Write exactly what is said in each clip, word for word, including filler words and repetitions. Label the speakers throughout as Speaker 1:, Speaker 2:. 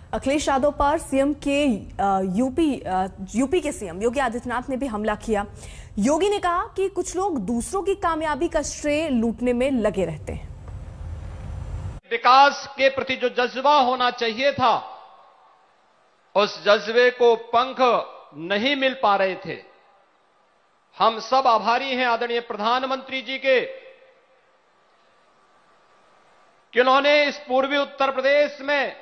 Speaker 1: अखिलेश यादव पर सीएम के UP UP के सीएम योगी आदित्यनाथ ने भी हमला किया। योगी ने कहा कि कुछ लोग दूसरों की कामयाबी का श्रेय लूटने में लगे रहते हैं।
Speaker 2: विकास के प्रति जो जज्बा होना चाहिए था, उस जज्बे को पंख नहीं मिल पा रहे थे। हम सब आभारी हैं आदरणीय प्रधानमंत्री जी के कि उन्होंने इस पूर्वी उत्तर प्रदेश में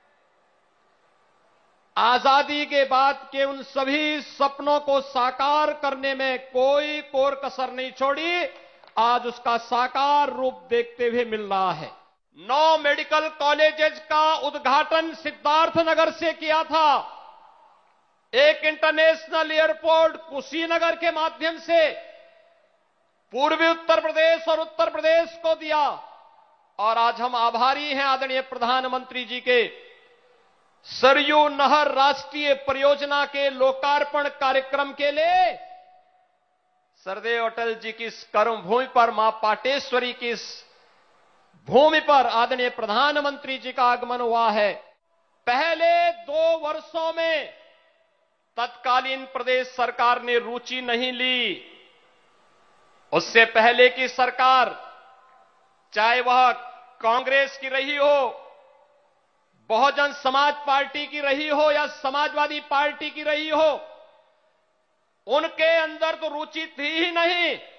Speaker 2: आजादी के बाद के उन सभी सपनों को साकार करने में कोई कोर कसर नहीं छोड़ी। आज उसका साकार रूप देखते हुए मिल रहा है। नौ मेडिकल कॉलेजेस का उद्घाटन सिद्धार्थनगर से किया था। एक इंटरनेशनल एयरपोर्ट कुशीनगर के माध्यम से पूर्वी उत्तर प्रदेश और उत्तर प्रदेश को दिया। और आज हम आभारी हैं आदरणीय प्रधानमंत्री जी के सरयू नहर राष्ट्रीय परियोजना के लोकार्पण कार्यक्रम के लिए सरदेव अटल जी की इस कर्म भूमि पर, मां पाटेश्वरी की इस भूमि पर आदरणीय प्रधानमंत्री जी का आगमन हुआ है। पहले दो वर्षों में तत्कालीन प्रदेश सरकार ने रुचि नहीं ली। उससे पहले की सरकार, चाहे वह कांग्रेस की रही हो, बहुजन समाज पार्टी की रही हो या समाजवादी पार्टी की रही हो, उनके अंदर तो रुचि थी ही नहीं।